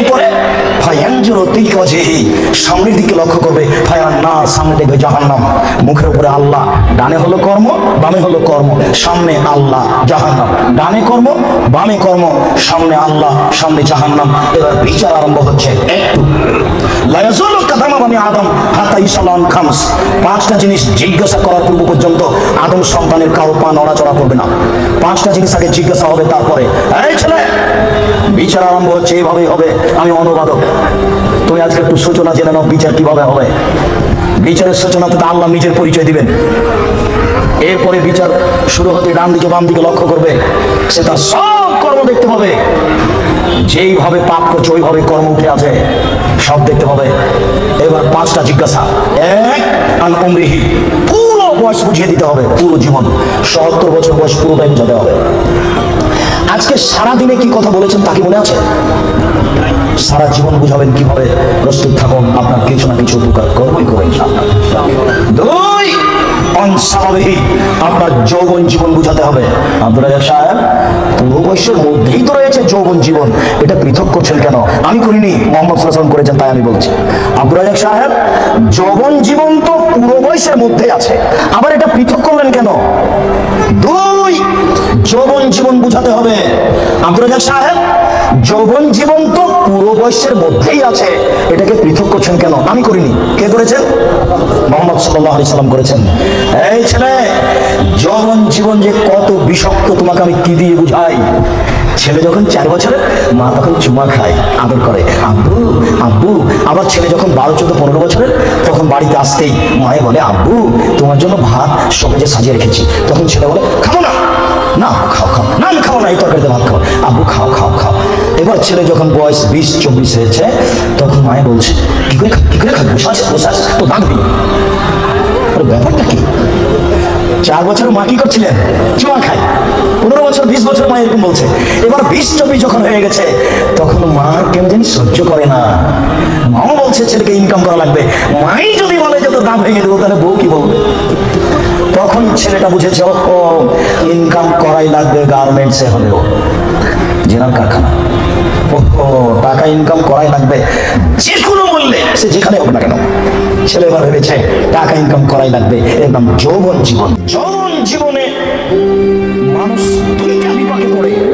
এরপরে সামনের দিকে লক্ষ্য করবে, সামনে দেখবে জাহান্নাম। মুখের উপরে আল্লাহ, ডানে হলো কর্ম, বামে হলো কর্ম, সামনে আল্লাহ জাহান্নাম, ডানে কর্ম বামে কর্ম, সামনে আল্লাহ সামনে জাহান্নাম। এবার বিচার আরম্ভ হচ্ছে। পাঁচটা জিনিস জিজ্ঞাসা করার পূর্ব পর্যন্ত আদম সন্তানের কারো পা নড়াচড়া করবে না। পাঁচটা জিনিস আগে জিজ্ঞাসা হবে, তারপরে এই ছেলে বিচার আরম্ভ হচ্ছে। এইভাবেই হবে। আমি অনুবাদক, তুমি আজকে একটু সূচনা জেনে নাও বিচার কিভাবে হবে। বিচারের সূচনাতে আল্লাহ নিজের পরিচয় দিবেন। এরপরে বিচার শুরু হতে ডান দিকে বাম দিকে লক্ষ্য করবে, সে তার সব কর্ম দেখতে হবে। যেইভাবে পাপ করছে ওইভাবে কর্ম উঠে আছে, সব দেখতে হবে। এবার পাঁচটা জিজ্ঞাসা। এক, আন উমরিহি, পুরো বয়স বুঝিয়ে দিতে হবে, পুরো জীবন ৭০ বছর বয়স পুরোটাই বুঝাতে হবে। আজকে সারাদিনে কি কথা বলেছেন তা কি মনে আছে? সারা জীবন বুঝাবেন কিভাবে? প্রস্তুত থাকুন, আপনার কিছু না কিছু উপকার করবই করে। দুই, আপনার যৌবন জীবন বুঝাতে হবে। আব্দুল রাজ্জাক সাহেব, পুরো বয়সের মধ্যেই তো রয়েছে যৌবন জীবন, এটা পৃথক করছেন কেন? আমি করিনি, মোহাম্মদ সাল্লাল্লাহু আলাইহি ওয়াসাল্লাম করেছেন, তাই আমি বলছি। আব্দুল রাজ্জাক সাহেব, যৌবন জীবন তো পুরো বয়সের মধ্যেই আছে, আবার এটা পৃথক করলেন কেন? দুই, যৌবন জীবন বুঝাতে হবে। আব্দুল রাজ্জাক সাহেব, যৌবন জীবন তো পুরো বয়সের মধ্যেই আছে, এটাকে পৃথক করছেন কেন? আমি করিনি, কে করেছেন? মোহাম্মদ সাল্লাল্লাহু আলাইহি ওয়াসাল্লাম করেছেন। এই ছেলে, যৌবন জীবন যে কত বিষাক্ত তোমাকে আমি কি দিয়ে বুঝাই। ছেলে যখন 4 বছরের, মা তখন চুমা খায়, আদর করে, আব্বু আব্বু। আবার ছেলে যখন 12, 14, 15 বছরের, তখন বাড়িতে আসতেই মায়ে বলে, আব্বু তোমার জন্য ভাত সবজে সাজিয়ে রেখেছি। তখন ছেলে বলে, খাবো না। না খাও খাও, না আমি খাও না, এই তরকারিতে ভাত খাও। আব্বু খাও খাও খাও। এবার ছেলে যখন বয়স 20, 24 হয়েছে, তখন মায়ে বলছে, কি করে খাবি? বসে আছে তো দাঁত দিল। ব্যাপারটা কি? 4 বছর মা কি করছিলেন? চুমা খায়। 15 বছর, 20 বছর মা এরকম বলছে। এবার 20, 24 যখন হয়ে গেছে, তখন মা কেন জানি সহ্য করে না। মাও বলছে ছেলেকে ইনকাম করা লাগবে। মাই যদি বলে যে তোর দাম ভেঙে দেবো, তাহলে বউ কি বলবে? তখন ছেলেটা বুঝেছে, ও ইনকাম করাই লাগবে, গার্মেন্টসে হলেও, জেনার কারখানা, ও টাকা ইনকাম করাই লাগবে যে কোনো মূল্যে, সে যেখানে হোক না কেন। ছেলে এবার ভেবেছে টাকা ইনকাম করাই লাগবে। এর নাম যৌবন জীবন। যৌবন জীবনে মানুষ দুইটা বিপাকে পড়ে।